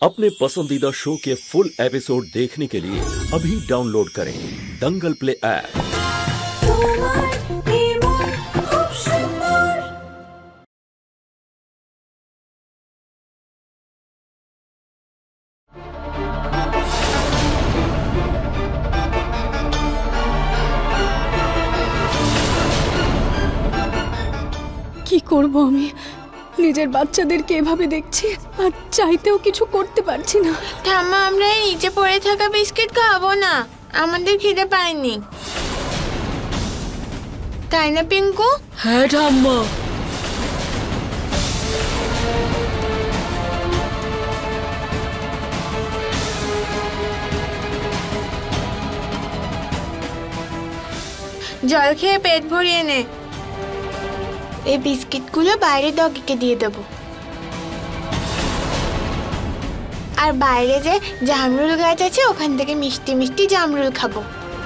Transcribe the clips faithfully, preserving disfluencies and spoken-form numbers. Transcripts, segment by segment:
अपने पसंदीदा शो के फुल एपिसोड देखने के लिए अभी डाउनलोड करें दंगल प्ले ऐप। কি করব আমি? নিজের বাচ্চাদেরকে এভাবে দেখছি আর চাইতেও কিছু করতে পারছি না। ঠাম্মা, আমরা এই নিচে পড়ে থাকা বিস্কিট খাবো না, আমাদের খিদে পায়নি, তাই না পিঙ্কু? হ্যাঁ ঠাম্মা। জল খেয়ে পেট ভরিয়ে নে। এই বিস্কিটগুলো বাইরে ডগিকে দিয়ে দেবো, আর বাইরে যে জামরুল গাছ আছে ওখান থেকে মিষ্টি মিষ্টি জামরুল খাবো।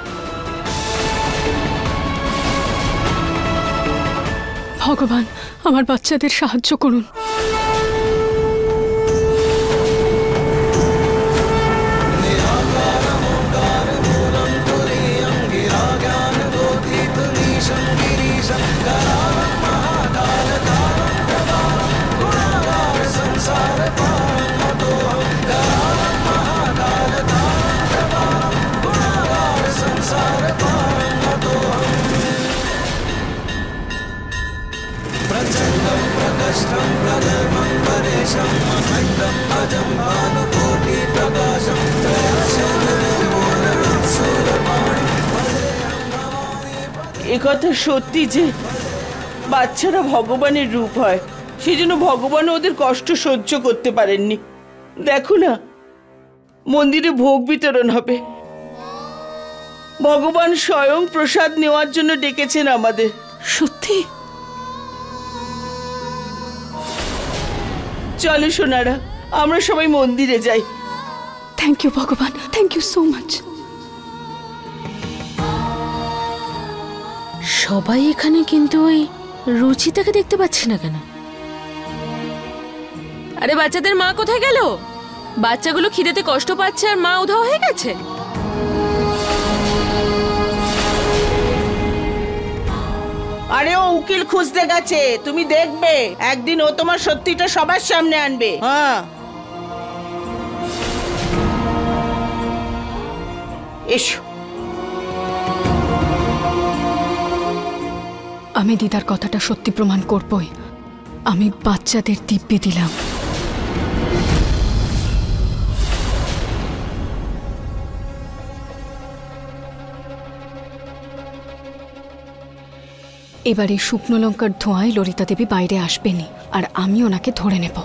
ভগবান, আমার বাচ্চাদের সাহায্য করুন। একথা সত্যি যে বাচ্চারা ভগবানের রূপ হয়, সেই জন্য ভগবান ওদের কষ্ট সহ্য করতে পারেননি। দেখো না, মন্দিরে ভোগ বিতরণ হবে, ভগবান স্বয়ং প্রসাদ নেওয়ার জন্য ডেকেছেন আমাদের। সত্যি? চলো সোনারা, আমরা সবাই মন্দিরে যাই। থ্যাংক ইউ ভগবান, থ্যাংক ইউ সো মাচ। সবাই এখানে, কিন্তু ওই রুচিতাকে দেখতে পাচ্ছি না কেন? আরে বাচ্চাদের মা কোথায় গেল? বাচ্চাগুলো খিদেতে কষ্ট পাচ্ছে আর মা উধাও হয়ে গেছে। আরে ও উকিল খুঁজতে গেছে, তুমি দেখবে একদিন ও তোমার সত্যিটা সবার সামনে আনবে। হ্যাঁ, এসো। আমি দিদার কথাটা সত্যি প্রমাণ করবই। আমি বাচ্চাদের দিব্যি দিলাম। এবার এই শুকনো লঙ্কার ধোঁয়ায় ললিতা দেবী বাইরে আসবেনি, আর আমি ওনাকে ধরে নেব।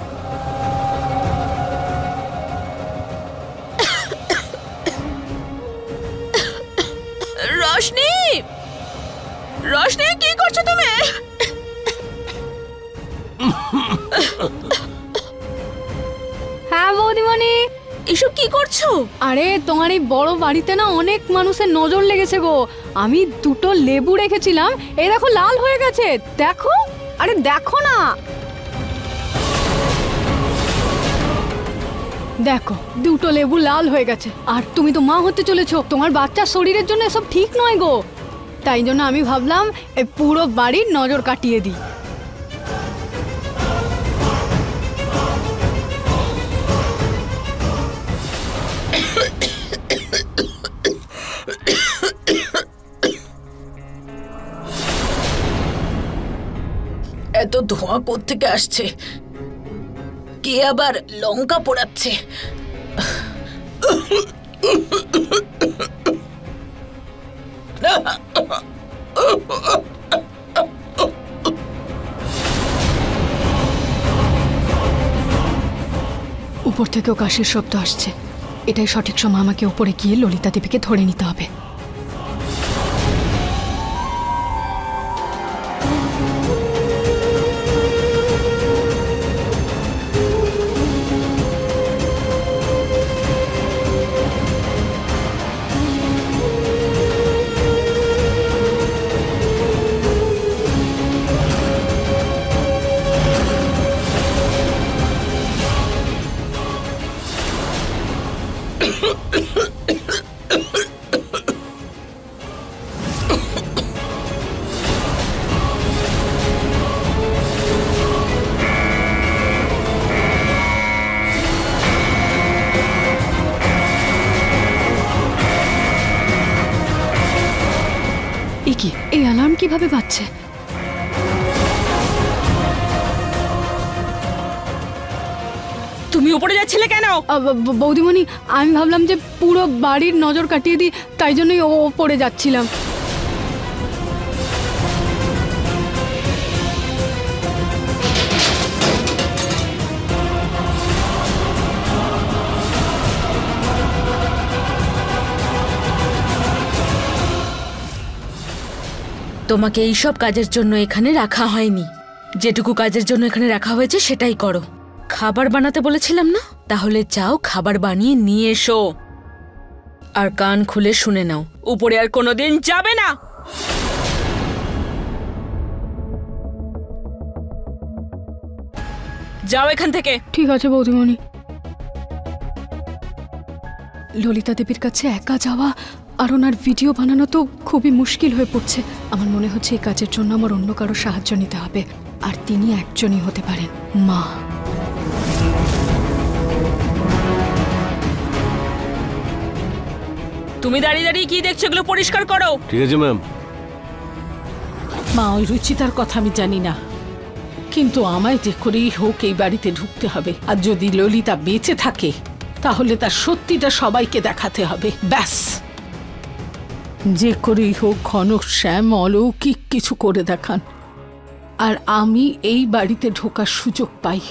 রোশনি, রোশনি, কি করছো তুমি? হ্যাঁ বৌদিমণি। এসব কি করছো? আরে তোমার এই বড় বাড়িতে না অনেক মানুষের নজর লেগেছে গো। আমি দুটো লেবু রেখেছিলাম, এই দেখো লাল হয়ে গেছে, দেখো। আরে দেখো না, দেখো দুটো লেবু লাল হয়ে গেছে। আর তুমি তো মা হতে চলেছো, তোমার বাচ্চার শরীরের জন্য এসব ঠিক নয় গো। তাই জন্য আমি ভাবলাম এই পুরো বাড়ির নজর কাটিয়ে দিই। এত ধোঁয়া কোত্থেকে আসছে? কে আবার লঙ্কা পোড়াচ্ছে? উপর থেকেও কাশির শব্দ আসছে। এটাই সঠিক সময় আমাকে উপরে গিয়ে ললিতা দেবীকে ধরে নিতে হবে। কি এই অ্যালার্ম কিভাবে বাজছে? তুমি উপরে যাচ্ছিলে কেন? বৌদিমণি, আমি ভাবলাম যে পুরো বাড়ির নজর কাটিয়ে দিই, তাই জন্যই ও ওপরে যাচ্ছিলাম। তোমাকে এই সব কাজের জন্য এখানে রাখা হয়নি। যেটুকু কাজের জন্য এখানে রাখা হয়েছে সেটাই করো। খাবার বানাতে বলেছিলাম না? তাহলে যাও খাবার বানিয়ে নিয়ে এসো। আর কান খুলে শুনে নাও, উপরে আর কোনোদিন যাবে না। যাও এখান থেকে। ঠিক আছে বৌদিমণি। ললিতা দেবীর কাছে একা যাওয়া আর ওনার ভিডিও বানানো তো খুবই মুশকিল হয়ে পড়ছে। আমার মনে হচ্ছে এই কাজের জন্য আমার অন্য কারো সাহায্য নিতে হবে, আর তিনি একজনই হতে পারেন, মা। তুমি দাঁড়িয়ে দাঁড়িয়ে কি দেখছো? এগুলো পরিষ্কার করো। ঠিক আছে ম্যাম। মা, ওই রুচিতার কথা আমি জানি না, কিন্তু আমায় যে করেই হোক এই বাড়িতে ঢুকতে হবে। আর যদি ললিতা বেঁচে থাকে তাহলে তার সত্যিটা সবাইকে দেখাতে হবে, ব্যাস। যে করেই হোক ঘনক, শ্যাম, অলৌকিক কিছু করে দেখান, আর আমি এই বাড়িতে ঢোকার সুযোগ পাই।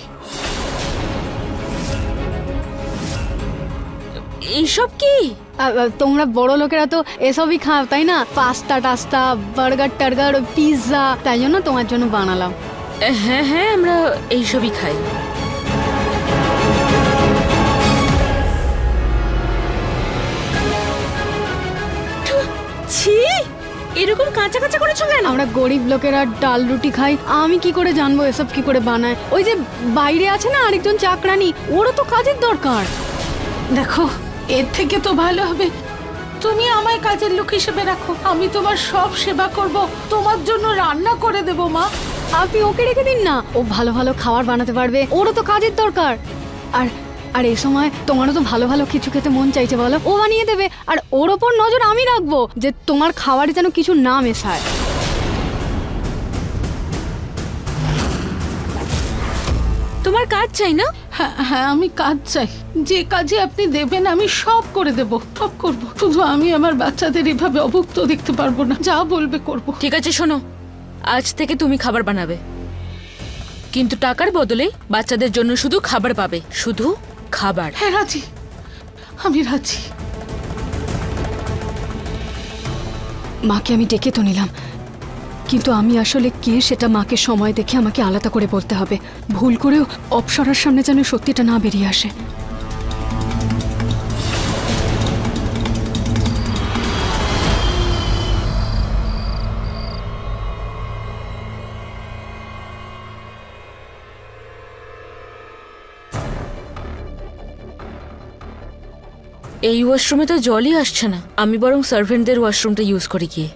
এইসব কি? তোমরা বড় লোকেরা তো এসবই খাও, তাই না? পাস্তা টাস্তা, বার্গার টার্গার, পিৎজা, তাই জন্য তোমার জন্য বানালাম। হ্যাঁ হ্যাঁ, আমরা এইসবই খাই। ছি, এরকম কাঁচা কাঁচা করেছো কেন? আমরা গরিব লোকেরা ডাল রুটি খাই, আমি কি করে জানবো এসব কি করে বানায়? ওই যে বাইরে আছে না আরেকজন চাকরানি, ওরও তো কাজের দরকার। দেখো, এর থেকে তো ভালো হবে তুমি আমায় কাজের লোক হিসেবে রাখো। আমি তোমার সব সেবা করব, তোমার জন্য রান্না করে দেব। মা, আপনি ওকে রেখে দিন না, ও ভালো ভালো খাবার বানাতে পারবে, ওরও তো কাজের দরকার। আর আর এই সময় তোমারও তো ভালো ভালো কিছু খেতে মন চাইছে, বলো, ও বানিয়ে দেবে। আর ওর ওপর নজর আমি রাখবো যে তোমার খাবারে যেন কিছু না মেশায়। তোমার কাজ চাই না? হ্যাঁ হ্যাঁ, আমি কাজ চাই। যে কাজে আপনি দেবেন আমি সব করে দেব, সব করব। শুধু আমি আমার বাচ্চাদের এভাবে অভুক্ত দেখতে পারবো না, যা বলবে করব। ঠিক আছে, শোনো, আজ থেকে তুমি খাবার বানাবে, কিন্তু টাকার বদলে বাচ্চাদের জন্য শুধু খাবার পাবে, শুধু খাবার। হ্যাঁ রাজি, আমি রাজি। মাকে আমি ডেকে তো নিলাম, কিন্তু আমি আসলে কে সেটা মাকে সময় দেখে আমাকে আলাদা করে বলতে হবে। ভুল করেও অপসরার সামনে যেন সত্যিটা না বেরিয়ে আসে। এই ওয়াশরুমে তো জলই আসছে না, আমি বরং সার্ভেন্টদের ওয়াশরুমটা ইউজ করি গিয়ে।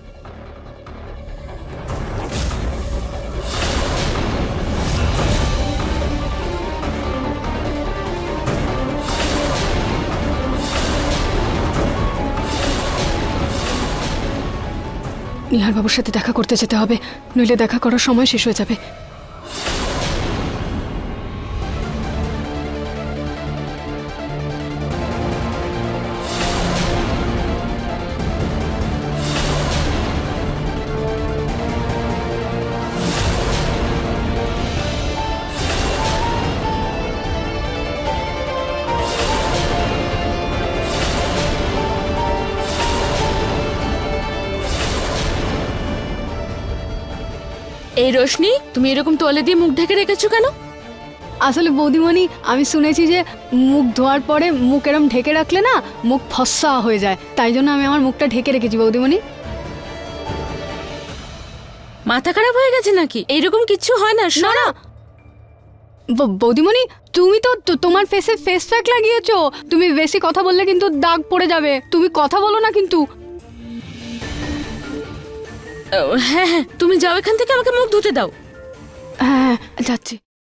নিহার বাবুর সাথে দেখা করতে যেতে হবে, নইলে দেখা করার সময় শেষ হয়ে যাবে। এই রোশনি, তুমি এরকম তোয়ালে দিয়ে মুখ ঢেকে রেখেছো কেন? আসলে বৌদিমণি, আমি শুনেছি যে মুখ ধোয়ার পরে মুখ এরম ঢেকে রাখলে না মুখ ফস্সা হয়ে যায়, তাই জন্য আমি আমার মুখটা ঢেকে রেখেছি বৌদিমণি। মাথা খারাপ হয়ে গেছে নাকি? এইরকম কিচ্ছু হয় না, না না বৌদিমণি, তুমি তো তো- তোমার ফেসে ফেস প্যাক লাগিয়েছো। তুমি বেশি কথা বললে কিন্তু দাগ পড়ে যাবে। তুমি কথা বলো না কিন্তু। ও, হ্যাঁ হ্যাঁ তুমি যাও এখান থেকে, আমাকে মুখ ধুতে দাও। হ্যাঁ যাচ্ছি।